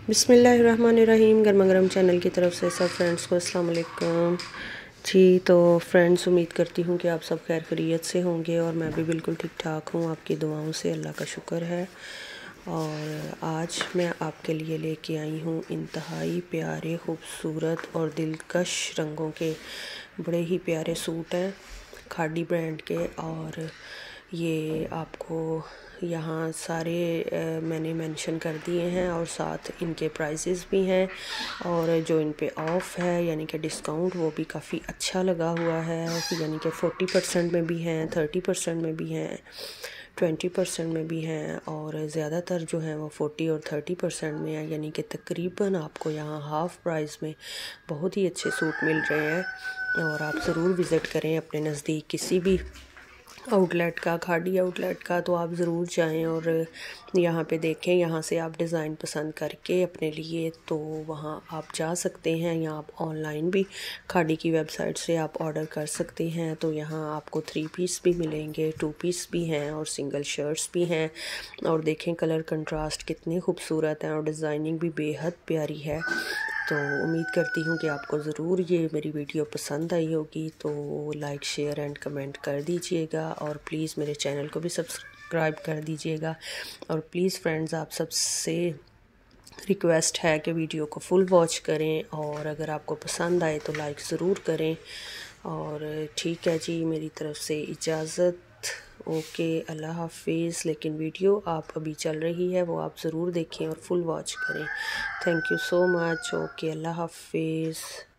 बिस्मिल्लाहिर्रहमानिर्रहीम। गर्मा गर्म चैनल की तरफ से सब फ्रेंड्स को अस्सलाम वालेकुम जी। तो फ्रेंड्स, उम्मीद करती हूँ कि आप सब खैर खैरियत से होंगे और मैं भी बिल्कुल ठीक ठाक हूँ। आपकी दुआओं से अल्लाह का शुक्र है। और आज मैं आपके लिए लेके आई हूँ इंतहाई प्यारे, खूबसूरत और दिलकश रंगों के बड़े ही प्यारे सूट हैं खादी ब्रांड के। और ये आपको यहाँ सारे मैंने मेंशन कर दिए हैं और साथ इनके प्राइसेस भी हैं। और जो इन पे ऑफ़ है यानी कि डिस्काउंट, वो भी काफ़ी अच्छा लगा हुआ है। यानी कि 40% में भी हैं, 30% में भी हैं, 20% में भी हैं और ज़्यादातर जो हैं वो 40 और 30% में है। यानी कि तकरीबन आपको यहाँ हाफ़ प्राइस में बहुत ही अच्छे सूट मिल रहे हैं। और आप ज़रूर विज़िट करें अपने नज़दीक किसी भी आउटलेट का, खादी आउटलेट का, तो आप ज़रूर जाएं और यहाँ पे देखें। यहाँ से आप डिज़ाइन पसंद करके अपने लिए तो वहाँ आप जा सकते हैं, या आप ऑनलाइन भी खादी की वेबसाइट से आप ऑर्डर कर सकते हैं। तो यहाँ आपको 3 पीस भी मिलेंगे, 2 पीस भी हैं और सिंगल शर्ट्स भी हैं। और देखें कलर कंट्रास्ट कितने खूबसूरत हैं और डिज़ाइनिंग भी बेहद प्यारी है। तो उम्मीद करती हूँ कि आपको ज़रूर ये मेरी वीडियो पसंद आई होगी। तो लाइक, शेयर एंड कमेंट कर दीजिएगा और प्लीज़ मेरे चैनल को भी सब्सक्राइब कर दीजिएगा। और प्लीज़ फ्रेंड्स, आप सबसे रिक्वेस्ट है कि वीडियो को फुल वॉच करें और अगर आपको पसंद आए तो लाइक ज़रूर करें। और ठीक है जी, मेरी तरफ़ से इजाज़त। ओके, अल्लाह हाफिज़। लेकिन वीडियो आप अभी चल रही है वो आप ज़रूर देखें और फुल वॉच करें। Thank you so much. Okay, अल्लाह हाफिज़।